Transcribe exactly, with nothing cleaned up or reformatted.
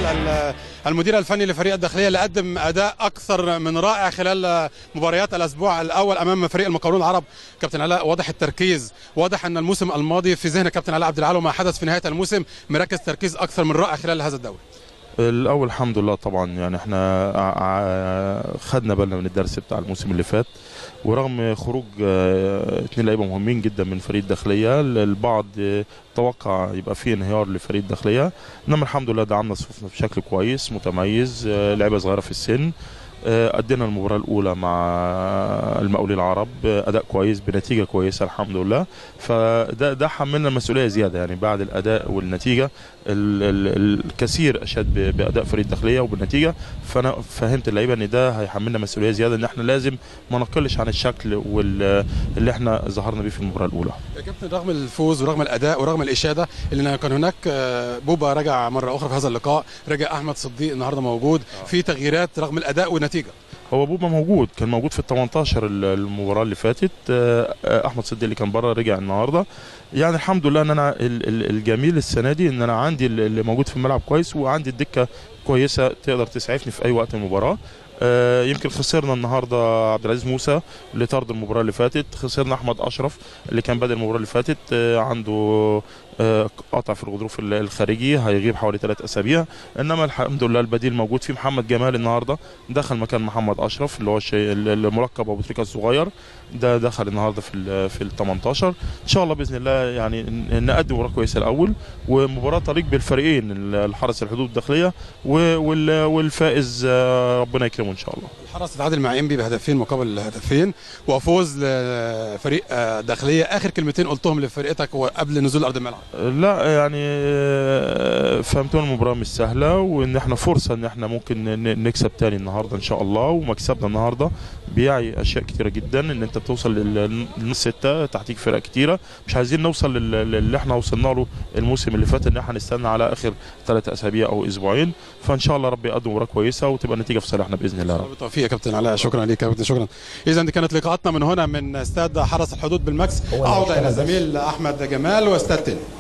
المدير الفني لفريق الداخليه اللي قدم اداء اكثر من رائع خلال مباريات الاسبوع الاول امام فريق المقاولون العرب. كابتن علاء، واضح التركيز، واضح ان الموسم الماضي في ذهن كابتن علاء عبد العال وما حدث في نهايه الموسم مركز تركيز اكثر من رائع خلال هذا الدوري. الاول الحمد لله طبعا، يعني احنا خدنا بالنا من الدرس بتاع الموسم اللي فات، ورغم خروج اثنين لعيبه مهمين جدا من فريق الداخليه، البعض توقع يبقى فيه انهيار لفريق الداخليه، انما الحمد لله دعمنا صفوفنا بشكل كويس متميز، لعيبه صغيره في السن. أدينا المباراة الأولى مع المقاولين العرب أداء كويس بنتيجة كويسة الحمد لله، فده ده حملنا المسؤولية زيادة. يعني بعد الأداء والنتيجة الكثير أشاد بأداء فريق الداخلية وبالنتيجة، فأنا فهمت اللعيبة إن ده هيحملنا مسؤولية زيادة، إن إحنا لازم ما نقلش عن الشكل واللي إحنا ظهرنا بيه في المباراة الأولى. يا كابتن، رغم الفوز ورغم الأداء ورغم الإشادة اللي كان هناك، بوبا رجع مرة أخرى في هذا اللقاء، رجع أحمد صديق النهارده موجود، في تغييرات رغم الأداء والنتيجة. هو بوبا موجود، كان موجود في ال تمنتاشر المباراه اللي فاتت، احمد صديق اللي كان بره رجع النهارده. يعني الحمد لله ان انا الجميل السنه دي ان انا عندي اللي موجود في الملعب كويس، وعندي الدكه كويسه تقدر تسعفني في اي وقت من المباراه. يمكن خسرنا النهارده عبد العزيز موسى اللي طرد المباراه اللي فاتت، خسرنا احمد اشرف اللي كان بادئ المباراه اللي فاتت عنده قطع في الغضروف الخارجي هيغيب حوالي ثلاث اسابيع، انما الحمد لله البديل موجود فيه. محمد جمال النهارده دخل مكان محمد اشرف اللي هو الملقب ابو تريكه الصغير، ده دخل النهارده في في ال تمنتاشر. ان شاء الله باذن الله يعني نقدم مباراه كويسه الاول، ومباراه تليق بالفريقين، الحرس الحدود الداخليه والفائز ربنا يكرمه ان شاء الله. الحرس تعادل مع انبي بهدفين مقابل هدفين وفوز لفريق داخليه. اخر كلمتين قلتهم لفرقتك قبل نزول ارض الملعب؟ لا يعني فهمتون المباراه مش سهله، وان احنا فرصه ان احنا ممكن نكسب تاني النهارده ان شاء الله، ومكسبنا النهارده بيعي اشياء كتيره جدا، ان انت بتوصل للنص سته تحتيك فرق كتيره، مش عايزين نوصل للي احنا وصلنا له الموسم اللي فات، ان احنا نستنى على اخر ثلاث اسابيع او اسبوعين. فان شاء الله ربي يقدم مباراه كويسه وتبقى النتيجه في صالحنا باذن الله. بالتوفيق يا كابتن علاء، شكرا ليك يا كابتن، شكرا. اذا دي كانت لقاءاتنا من هنا من استاد حرس الحدود بالماكس. اعود الى الزميل احمد جمال واستاد تاني.